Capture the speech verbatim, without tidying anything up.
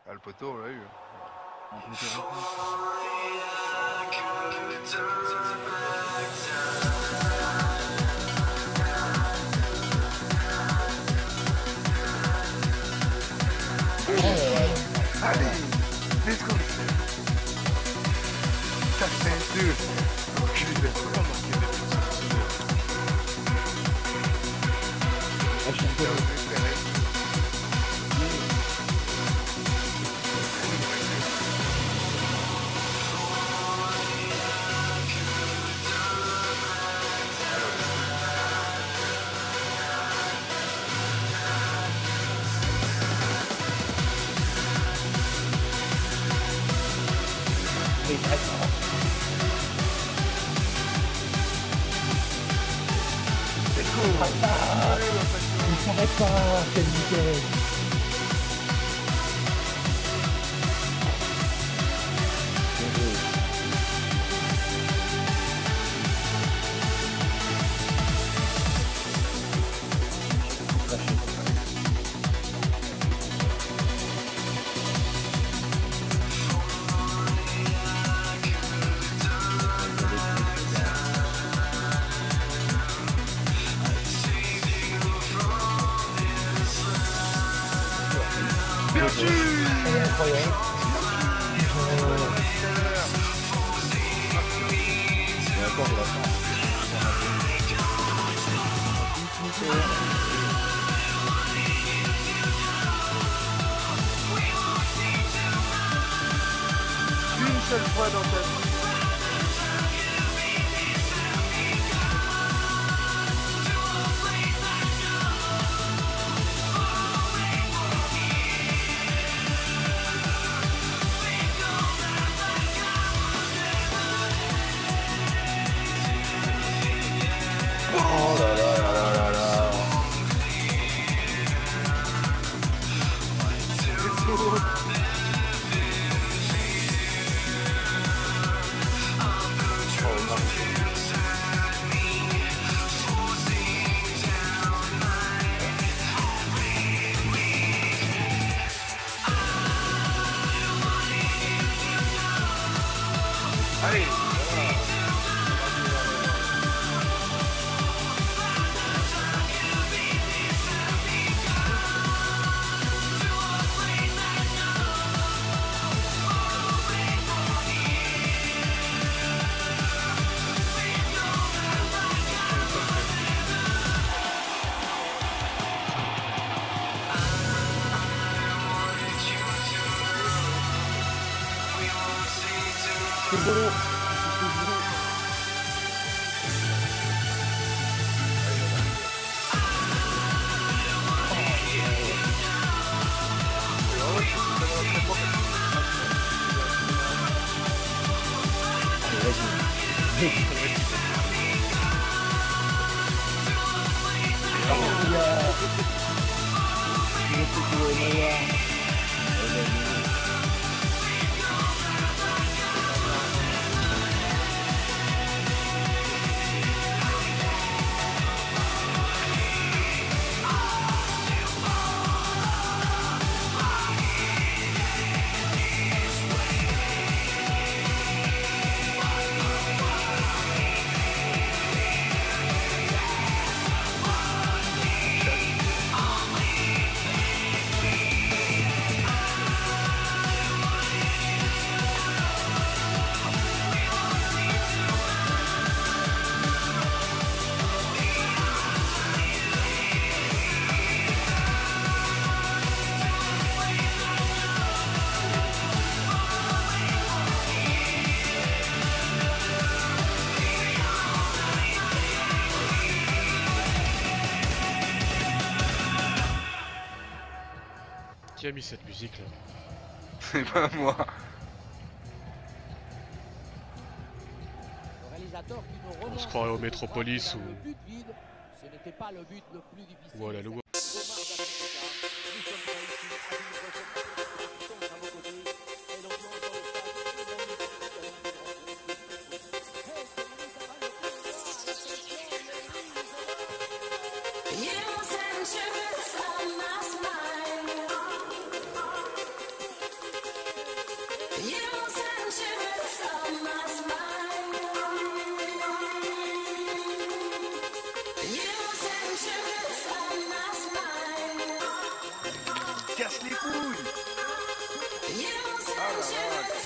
Ah, le poteau, on l'a eu. Un poteau. Allez, let's go. quatre deux. Enculé. Ah, je suis un peu... Il s'arrête pas, quel nickel. Bien sûr. Incroyable. Et encore de la chance. Une seule fois dans ta vie. Oh là là là là là là. Allez. C'est beau. Qui a mis cette musique là? C'est pas moi. On se croirait au Métropolis ou... ou à la Louga. Casse les couilles. Ah la vache.